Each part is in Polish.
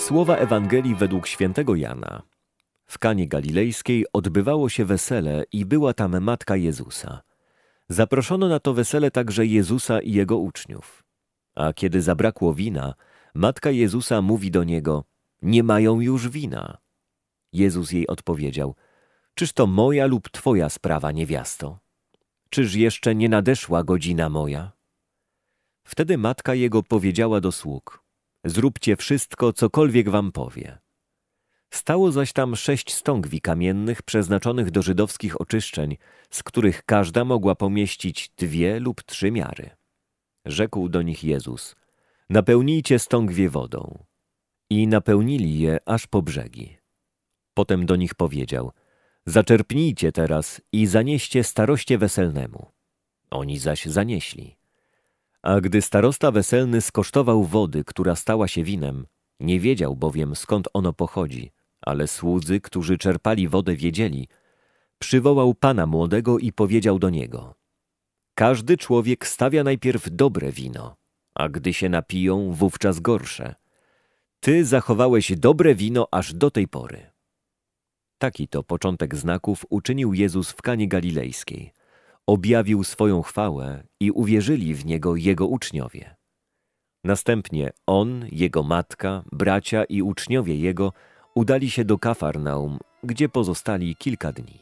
Słowa Ewangelii według świętego Jana. W Kanie Galilejskiej odbywało się wesele i była tam matka Jezusa. Zaproszono na to wesele także Jezusa i jego uczniów. A kiedy zabrakło wina, matka Jezusa mówi do niego: nie mają już wina. Jezus jej odpowiedział: czyż to moja lub twoja sprawa, niewiasto? Czyż jeszcze nie nadeszła godzina moja? Wtedy matka jego powiedziała do sług: zróbcie wszystko, cokolwiek wam powie. Stało zaś tam 6 stągwi kamiennych przeznaczonych do żydowskich oczyszczeń, z których każda mogła pomieścić 2 lub 3 miary. Rzekł do nich Jezus: napełnijcie stągwie wodą. I napełnili je aż po brzegi. Potem do nich powiedział: zaczerpnijcie teraz i zanieście staroście weselnemu. Oni zaś zanieśli. A gdy starosta weselny skosztował wody, która stała się winem, nie wiedział bowiem, skąd ono pochodzi, ale słudzy, którzy czerpali wodę, wiedzieli, przywołał pana młodego i powiedział do niego: każdy człowiek stawia najpierw dobre wino, a gdy się napiją, wówczas gorsze. Ty zachowałeś dobre wino aż do tej pory. Taki to początek znaków uczynił Jezus w Kanie Galilejskiej. Objawił swoją chwałę i uwierzyli w Niego Jego uczniowie. Następnie On, Jego matka, bracia i uczniowie Jego udali się do Kafarnaum, gdzie pozostali kilka dni.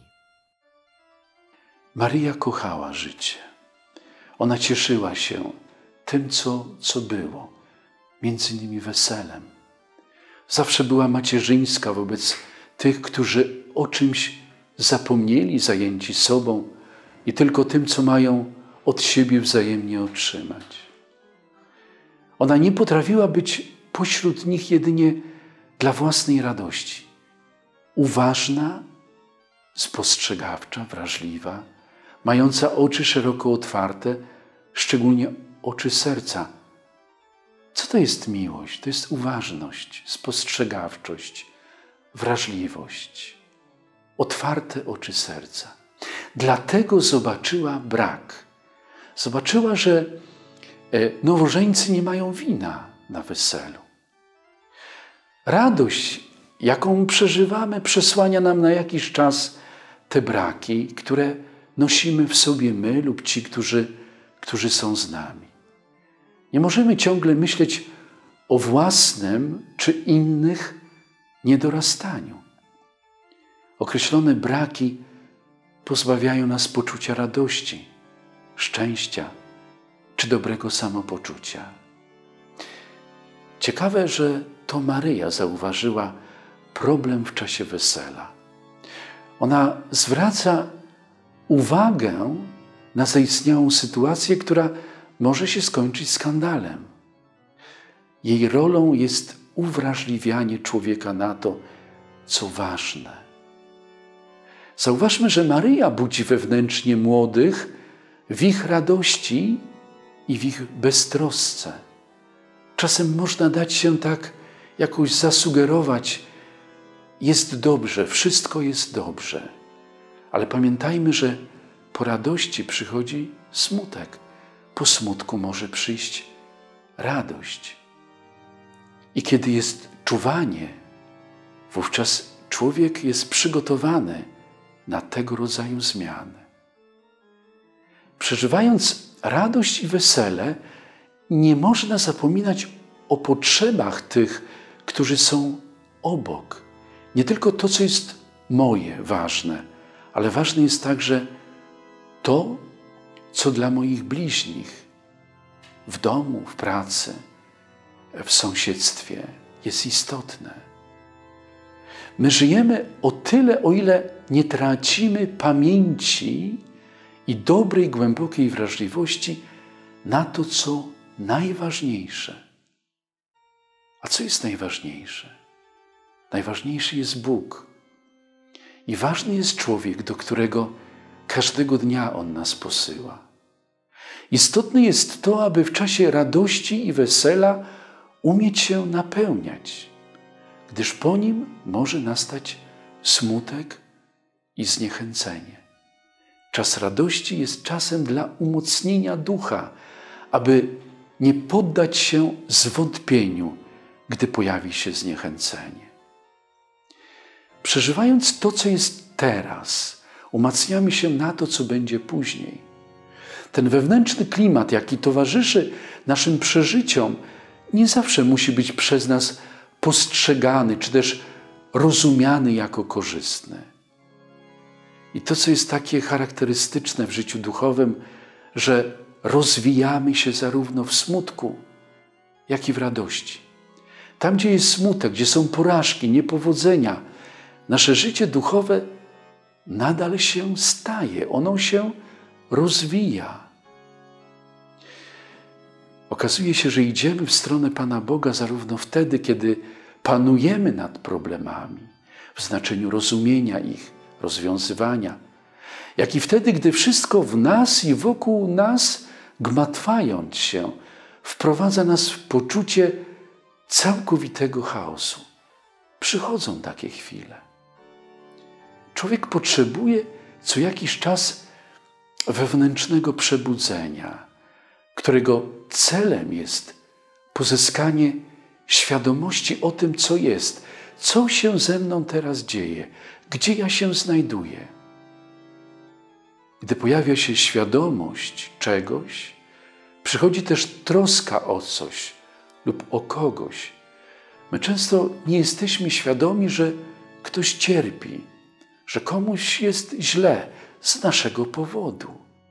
Maryja kochała życie. Ona cieszyła się tym, co było, między innymi weselem. Zawsze była macierzyńska wobec tych, którzy o czymś zapomnieli, zajęci sobą i tylko tym, co mają od siebie wzajemnie otrzymać. Ona nie potrafiła być pośród nich jedynie dla własnej radości. Uważna, spostrzegawcza, wrażliwa, mająca oczy szeroko otwarte, szczególnie oczy serca. Co to jest miłość? To jest uważność, spostrzegawczość, wrażliwość, otwarte oczy serca. Dlatego zobaczyła brak. Zobaczyła, że nowożeńcy nie mają wina na weselu. Radość, jaką przeżywamy, przesłania nam na jakiś czas te braki, które nosimy w sobie my lub ci, którzy są z nami. Nie możemy ciągle myśleć o własnym czy innych niedorastaniu. Określone braki pozbawiają nas poczucia radości, szczęścia czy dobrego samopoczucia. Ciekawe, że to Maryja zauważyła problem w czasie wesela. Ona zwraca uwagę na zaistniałą sytuację, która może się skończyć skandalem. Jej rolą jest uwrażliwianie człowieka na to, co ważne. Zauważmy, że Maryja budzi wewnętrznie młodych w ich radości i w ich beztrosce. Czasem można dać się tak jakoś zasugerować: jest dobrze, wszystko jest dobrze. Ale pamiętajmy, że po radości przychodzi smutek. Po smutku może przyjść radość. I kiedy jest czuwanie, wówczas człowiek jest przygotowany na tego rodzaju zmiany. Przeżywając radość i wesele, nie można zapominać o potrzebach tych, którzy są obok. Nie tylko to, co jest moje, ważne, ale ważne jest także to, co dla moich bliźnich w domu, w pracy, w sąsiedztwie jest istotne. My żyjemy o tyle, o ile nie tracimy pamięci i dobrej, głębokiej wrażliwości na to, co najważniejsze. A co jest najważniejsze? Najważniejszy jest Bóg. I ważny jest człowiek, do którego każdego dnia On nas posyła. Istotne jest to, aby w czasie radości i wesela umieć się napełniać, gdyż po nim może nastać smutek i zniechęcenie. Czas radości jest czasem dla umocnienia ducha, aby nie poddać się zwątpieniu gdy pojawi się zniechęcenie. Przeżywając to, co jest teraz, umacniamy się na to, co będzie później. Ten wewnętrzny klimat, jaki towarzyszy naszym przeżyciom, nie zawsze musi być przez nas postrzegany, czy też rozumiany jako korzystny. I to, co jest takie charakterystyczne w życiu duchowym, że rozwijamy się zarówno w smutku, jak i w radości. Tam, gdzie jest smutek, gdzie są porażki, niepowodzenia, nasze życie duchowe nadal się staje, ono się rozwija. Okazuje się, że idziemy w stronę Pana Boga zarówno wtedy, kiedy panujemy nad problemami, w znaczeniu rozumienia ich, rozwiązywania, jak i wtedy, gdy wszystko w nas i wokół nas, gmatwając się, wprowadza nas w poczucie całkowitego chaosu. Przychodzą takie chwile. Człowiek potrzebuje co jakiś czas wewnętrznego przebudzenia, którego celem jest pozyskanie świadomości o tym, co jest, co się ze mną teraz dzieje, gdzie ja się znajduję. Gdy pojawia się świadomość czegoś, przychodzi też troska o coś lub o kogoś. My często nie jesteśmy świadomi, że ktoś cierpi, że komuś jest źle z naszego powodu.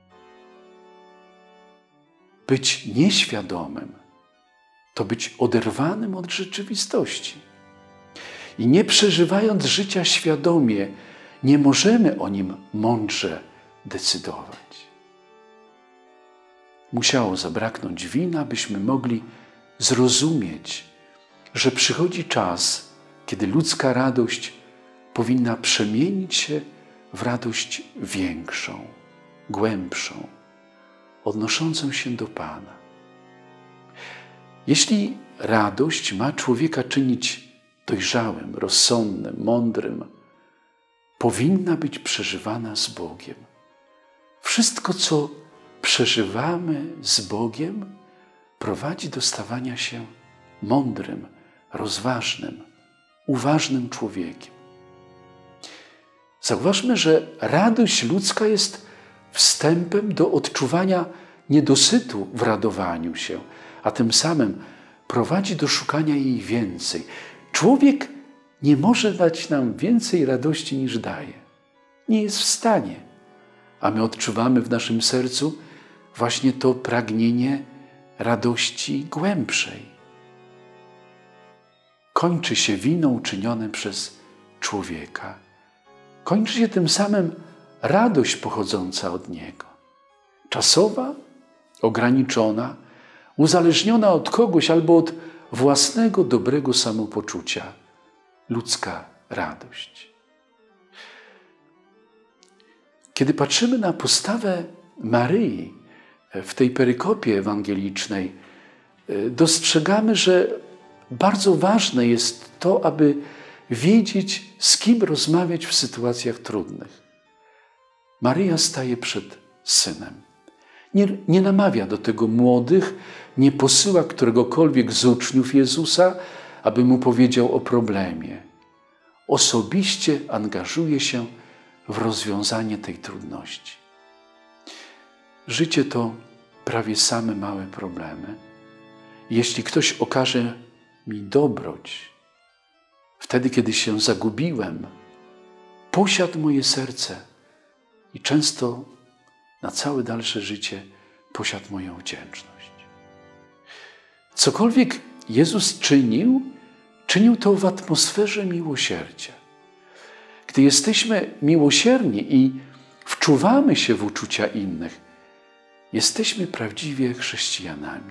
Być nieświadomym to być oderwanym od rzeczywistości. I nie przeżywając życia świadomie, nie możemy o nim mądrze decydować. Musiało zabraknąć wina, byśmy mogli zrozumieć, że przychodzi czas, kiedy ludzka radość powinna przemienić się w radość większą, głębszą, odnoszącą się do Pana. Jeśli radość ma człowieka czynić dojrzałym, rozsądnym, mądrym, powinna być przeżywana z Bogiem. Wszystko, co przeżywamy z Bogiem, prowadzi do stawania się mądrym, rozważnym, uważnym człowiekiem. Zauważmy, że radość ludzka jest wstępem do odczuwania niedosytu w radowaniu się, a tym samym prowadzi do szukania jej więcej. Człowiek nie może dać nam więcej radości niż daje. Nie jest w stanie. A my odczuwamy w naszym sercu właśnie to pragnienie radości głębszej. Kończy się wino uczynione przez człowieka. Kończy się tym samym radość pochodząca od Niego. Czasowa, ograniczona, uzależniona od kogoś albo od własnego dobrego samopoczucia. Ludzka radość. Kiedy patrzymy na postawę Maryi w tej perykopie ewangelicznej, dostrzegamy, że bardzo ważne jest to, aby wiedzieć, z kim rozmawiać w sytuacjach trudnych. Maryja staje przed Synem. Nie namawia do tego młodych, nie posyła któregokolwiek z uczniów Jezusa, aby mu powiedział o problemie. Osobiście angażuje się w rozwiązanie tej trudności. Życie to prawie same małe problemy. Jeśli ktoś okaże mi dobroć, wtedy, kiedy się zagubiłem, posiadł moje serce i często na całe dalsze życie posiadł moją wdzięczność. Cokolwiek Jezus czynił, czynił to w atmosferze miłosierdzia. Gdy jesteśmy miłosierni i wczuwamy się w uczucia innych, jesteśmy prawdziwie chrześcijanami.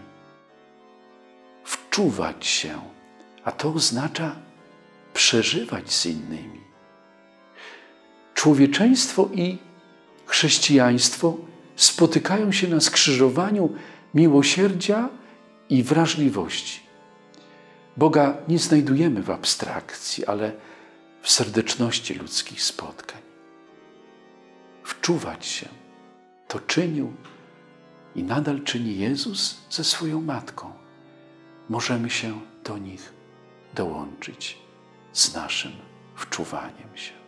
Wczuwać się, a to oznacza przeżywać z innymi. Człowieczeństwo i chrześcijaństwo spotykają się na skrzyżowaniu miłosierdzia i wrażliwości. Boga nie znajdujemy w abstrakcji, ale w serdeczności ludzkich spotkań. Wczuwać się to czynił i nadal czyni Jezus ze swoją Matką. Możemy się do nich dołączyć z naszym wczuwaniem się.